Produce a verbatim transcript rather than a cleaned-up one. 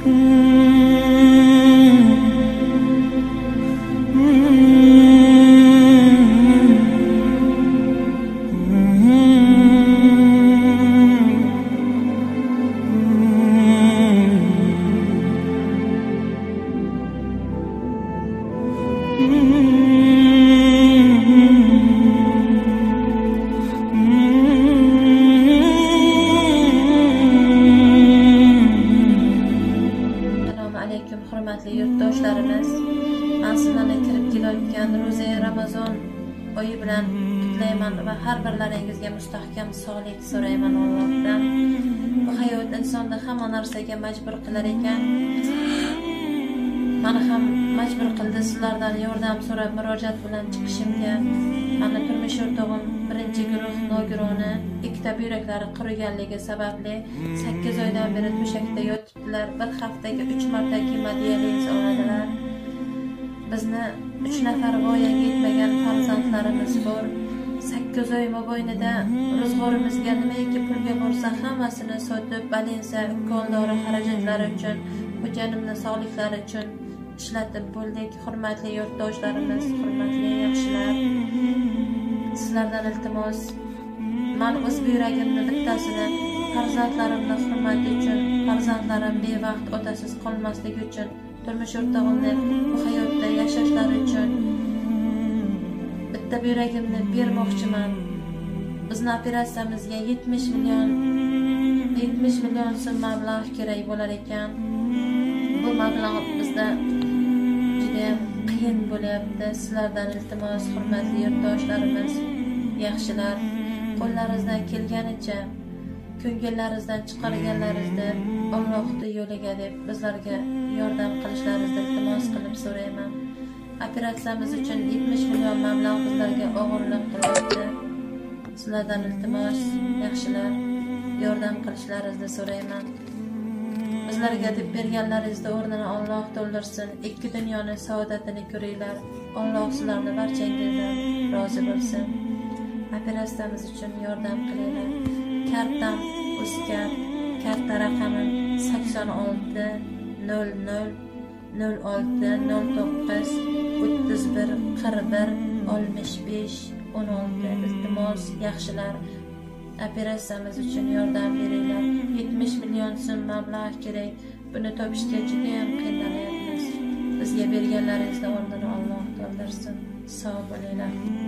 Hurmatli yurtdoshlarimiz, men sizlarni kirib kelayotgan ro'za Ramazon oyi bilan qutlayman va har birlaringizga mustahkam sog'lik so'rayman Allohdan. Bu hayot insonni hamma narsaga majbur qilar ekan. Meni ham majbur qildi sizlardan yordam so'rab murojaat bilan chiqishimga. Meni turmush o'rtog'im birinchi guruh nogironi, ikkita buyraklari quriganligi sababli sakkiz oydan beri to'shakda yotibdilar. Bir haftaga uch marta gemodializ oladilar. Bizni uch nafar voyaga yetmagan farzandlarimiz bor. sakkiz oy mobaynida ro'zg'orimizga nimaiki pulga borsa hammasini sotib, balinsa, ukkol dori xarajatlari uchun, xo'janimni sog'liklari uchun ishlatib bo'ldik. Hurmatli yurtdoshlarimiz, hurmatli yaxshilar, sizlardan iltimos, men o'z buyragimni bittasini farzandlarimni hurmati uchun, farzandlarim bevaqt otasiz qolmasligi uchun, turmush o'rtog'imni bu hayotda yashashlari uchun bitta buyragimni bermoqchiman. Bizni operatsiyamizga yetmish million yetmish million so'm mablag' kerak bo'lar ekan. Bu mablag' bizda juda qiyin bo'lyapti. Sizlardan iltimos, hurmatli yurtdoshlarimiz, yaxshilar, qo'llaringizdan kelganicha, ko'ngillaringizdan chiqarganlaringizni Allohning yo'liga deb bizlarga yordam qilishlaringizni iltimos qilib so'rayman. Operatsiyamiz uchun yetmish million mablag' bizlarga og'irlik qilyapti. Sizlardan iltimos, yaxshilar, yordam qilishlaringizni so'rayman. Bizlarga deb berganlaringizni o'rnini Alloh to'ldirsin. Ikki dunyoni saodatini ko'ringlar. Alloh sizlarni barchangizdan rozi bo'lsin. Operatsiyamiz uchun yordam qilinglar. Kartam Uzkart, karta raqamim sakson olti nol nol nol olti nol to'qqiz o'ttiz bir qirq bir oltmish besh o'n olti. Iltimos, yaxshilar, operatsiyamiz uchun yordam beringlar. yetmish million so'm mablag' kerak. Buni topishga juda ham qiynalyapmiz. Bizga berganlaringizni o'rnini Alloh to'ldirsin. Sog' bo'linglar.